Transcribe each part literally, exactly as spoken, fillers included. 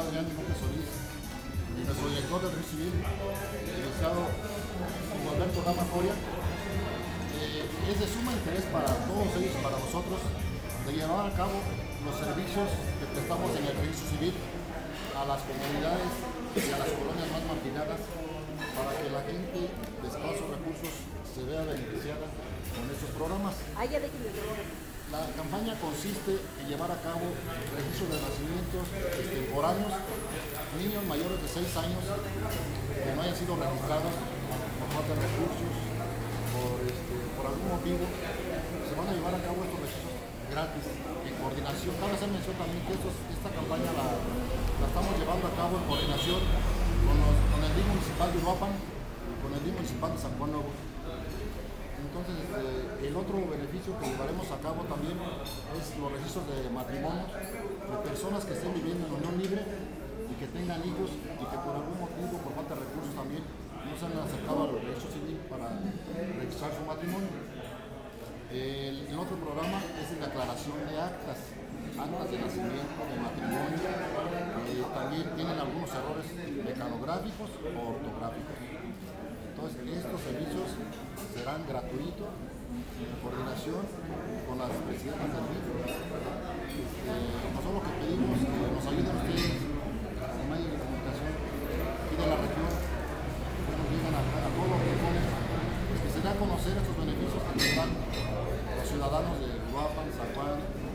licenciado Adrián López Solís, nuestro director del Registro Civil, el licenciado Alberto Gama Coria. Eh, es de suma interés para todos ellos, para nosotros, de llevar a cabo los servicios que prestamos en el Registro Civil a las comunidades y a las colonias más marginadas, para que la gente de escasos recursos se vea beneficiada con estos programas. La campaña consiste en llevar a cabo registros de nacimientos extemporáneos, niños mayores de seis años que no hayan sido registrados por falta de recursos, por, este, por algún motivo. Se van a llevar a cabo estos registros gratis, en coordinación. Cabe hacer mención también que estos, esta campaña la, la estamos llevando a cabo en coordinación con, los, con el D I F municipal de Uruapan y con el D I F municipal de San Juan Nuevo. Entonces, este, el otro beneficio que llevaremos a cabo también es los registros de matrimonios de personas que estén viviendo en unión libre y que tengan hijos y que por algún motivo, por falta de recursos también, no se han acercado al registro civil para registrar su matrimonio. El, el otro programa es la aclaración de actas, actas de nacimiento, de matrimonio, que también tienen algunos errores mecanográficos o ortográficos. Entonces, estos servicios serán gratuitos en coordinación con las presidentas del D I F. Eh, nosotros lo que pedimos es que nos ayuden ustedes, los medios de comunicación aquí de la región, que nos digan a, a todos los rincones, pues que se dé a conocer estos beneficios que nos dan los ciudadanos de Uruapan, San Juan,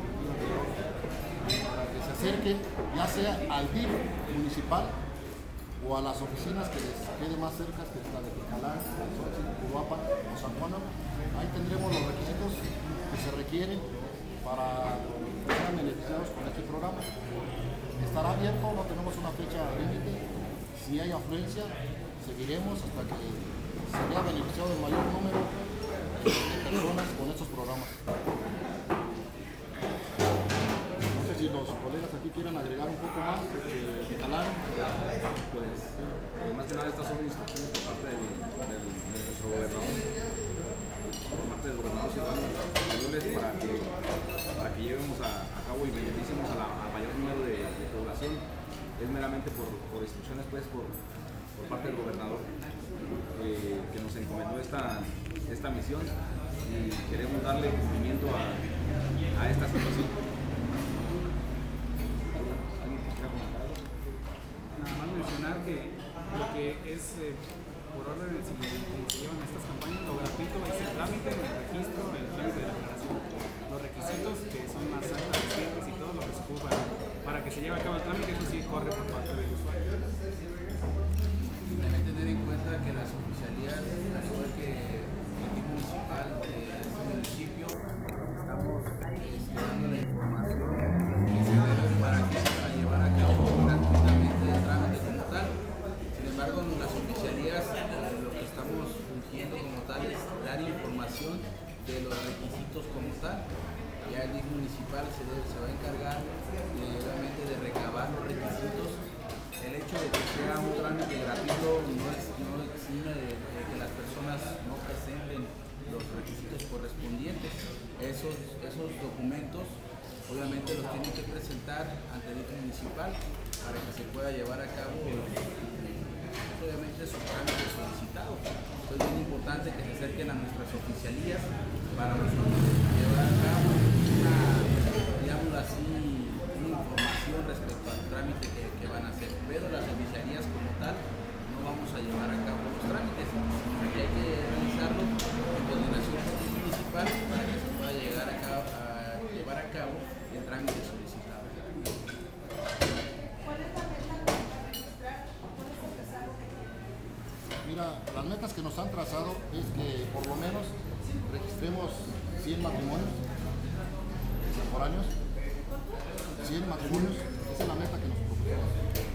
para que se acerquen ya sea al D I F municipal o a las oficinas que les quede más cerca, que es la de Tecalán, Uruapan o San Juan. Ahí tendremos los requisitos que se requieren para que sean beneficiados con este programa. Estará abierto, no tenemos una fecha límite. Si hay afluencia, seguiremos hasta que se vea beneficiado el mayor número de personas con estos programas. Si los colegas aquí quieren agregar un poco más, eh, Tecalán, pues eh, más que nada estas son instrucciones por parte del, del, de nuestro gobernador, por parte del gobernador ciudadano españoles para que, para que llevemos a, a cabo y beneficiemos a la a mayor número de, de población. Es meramente por, por instrucciones pues por, por parte del gobernador eh, que nos encomendó esta, esta misión y queremos darle cumplimiento a, a esta situación. Mencionar que lo que es eh, por orden de como se llevan estas campañas, lo gratuito es el trámite, el registro, el trámite de declaración, los requisitos que son las actas recientes y todo lo que se ocupa para que se lleve a cabo el trámite, eso sí corre por parte del usuario. También tener en cuenta que las oficialías, al igual que el equipo municipal de este municipio, estamos dando la información que se debe para que para llevar a cabo gratuitamente el trámite como tal. Sin embargo, en las oficialías eh, lo que estamos fungiendo como tal es dar información de los requisitos como tal. Ya el D I F municipal se, debe, se va a encargar de, realmente de recabar los requisitos. El hecho de que sea un trámite gratuito no, es, no exime de, de que las personas no presenten los requisitos correspondientes. Esos, esos documentos obviamente los tienen que presentar ante el D I F municipal para que se pueda llevar a cabo obviamente su trámite solicitado. Entonces es muy importante que se acerquen a nuestras oficialías para nosotros llevar a cabo una, digamos así, una información respecto al trámite que, que van a hacer. Pero las oficialías como tal no vamos a llevar a cabo los trámites, porque hay que realizarlo en coordinación con el D I F municipal para que se pueda llegar a, cabo, a llevar a cabo el trámite solicitado. Mira, las metas que nos han trazado es que por lo menos registremos cien matrimonios extemporáneos, cien matrimonios, esa es la meta que nos propusimos.